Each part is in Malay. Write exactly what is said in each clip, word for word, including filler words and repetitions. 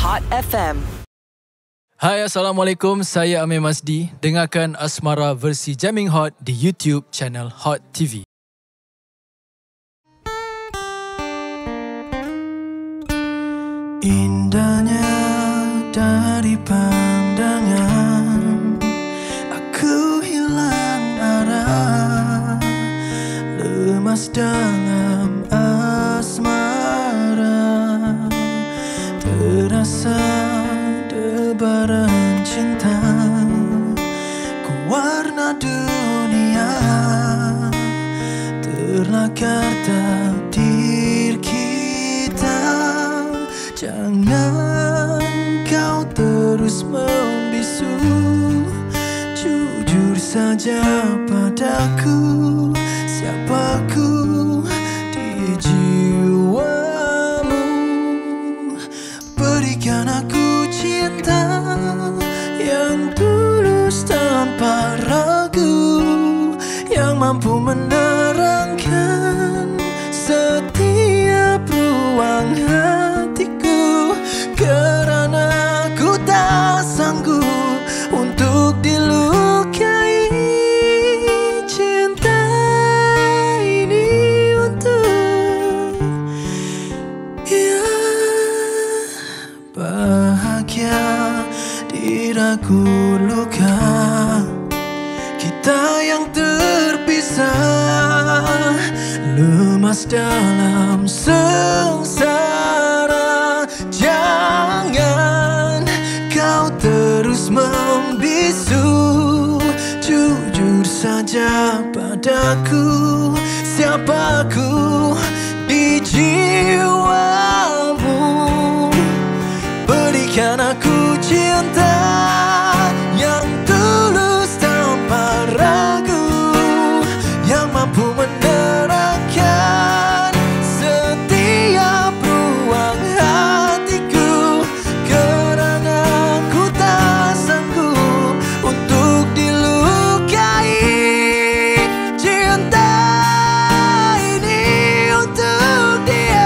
Hot F M. Hai, Assalamualaikum. Saya Amir Masdi. Dengarkan Asmara versi Jamming Hot di YouTube channel Hot T V. Indahnya dari pandangan, aku hilang arah, lemas dalam asmara, terasa debaran cinta, ku warna dunia, terlakar takdir kita. Jangan kau terus membisu, jujur saja padaku, siapaku di jiwamu. Berikan aku cinta yang tulus tanpa ragu, yang mampu menerangkan setiap ruang hatiku. Kerana ku tak sanggup untuk dilukai, cinta ini untuk ya bahagia di ragu luka kita yang terpisah, lemas dalam sengsara. Jangan kau terus membisu, jujur saja padaku, siapaku di jiwamu. Berikan aku cinta yang tulus tanpa ragu, yang mampu menerangkan setiap ruang hatiku. Kerana ku tak sanggup untuk dilukai, cinta ini untuk dia.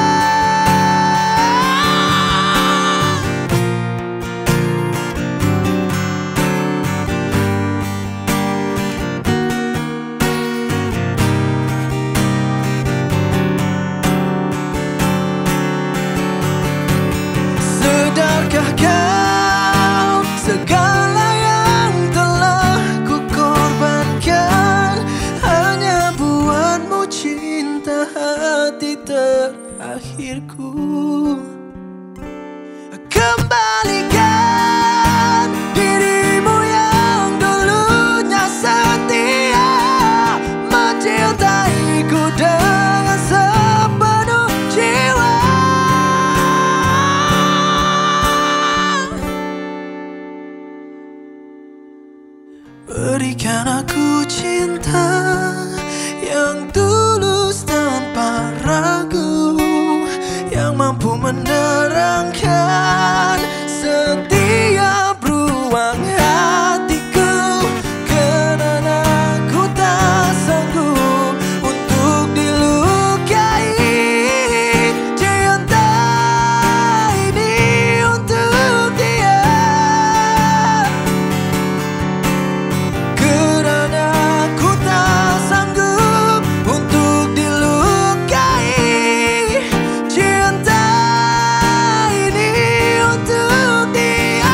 Sedarkah kau segala yang telah ku korbankan hanya buatmu, cinta hati terakhirku. Kembalikan dirimu yang dulunya setia, mencintaiku dengan sepenuh jiwa. Berikan aku cinta yang tulus tanpa ragu, yang mampu menerangkan setiap ruang hatiku. Kerana ku tak sanggup untuk dilukai, cinta ini untuk dia. Kerana ku tak sanggup untuk dilukai, cinta ini untuk dia.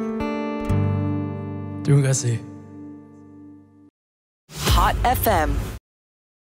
Terima kasih. Hot F M.